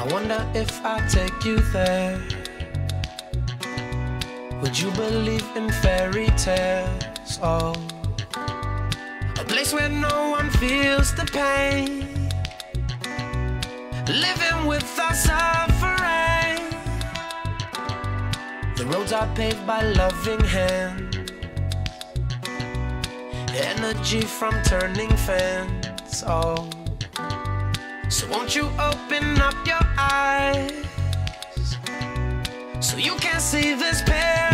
I wonder if I take you there, would you believe in fairy tales? Oh, a place where no one feels the pain, living without suffering. The roads are paved by loving hands, energy from turning fans. Oh, so won't you open up your eyes so you can see this paradise?